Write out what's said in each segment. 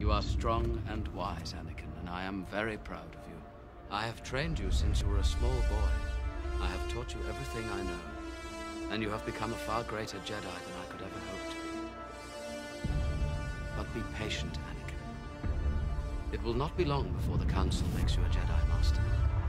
You are strong and wise, Anakin, and I am very proud of you. I have trained you since you were a small boy. I have taught you everything I know, and you have become a far greater Jedi than I could ever hope to be. But be patient, Anakin. It will not be long before the Council makes you a Jedi Master.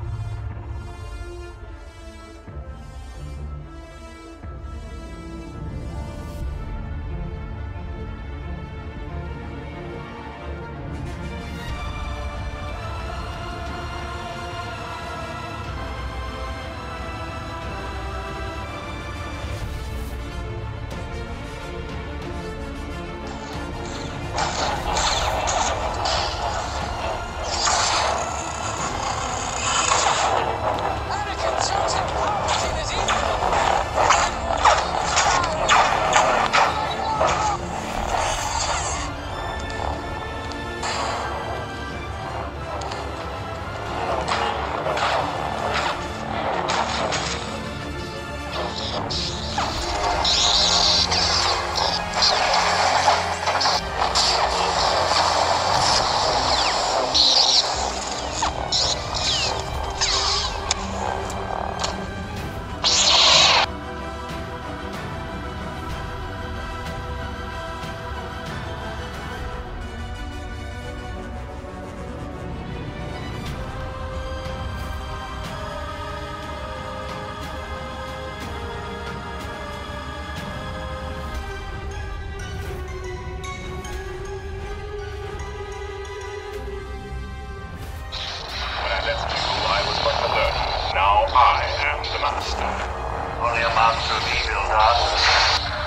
Now I am the Master. Only a monster of evil, darkness.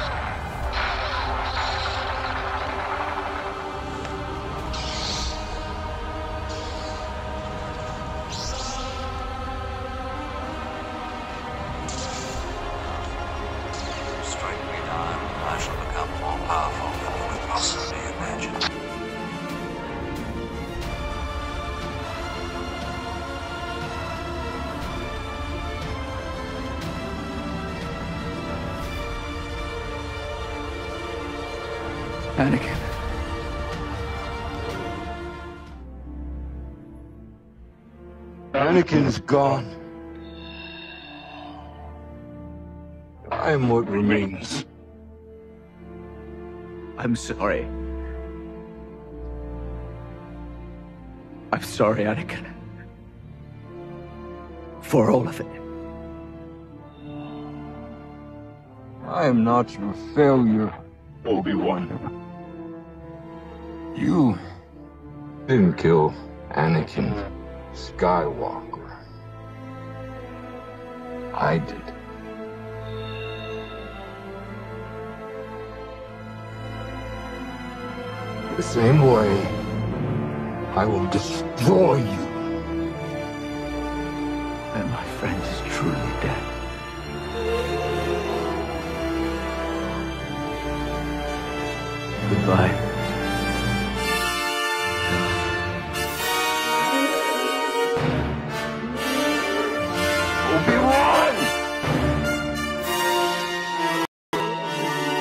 Strike me down, I shall become more powerful than you could possibly imagine. Anakin. Anakin's gone. I am what remains. I'm sorry. I'm sorry, Anakin. For all of it. I am not your failure, Obi-Wan. You didn't kill Anakin Skywalker. I did. The same way, I will destroy you. And my friend is truly dead. Goodbye. Obi-Wan!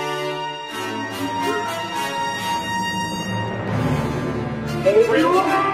Obi-Wan!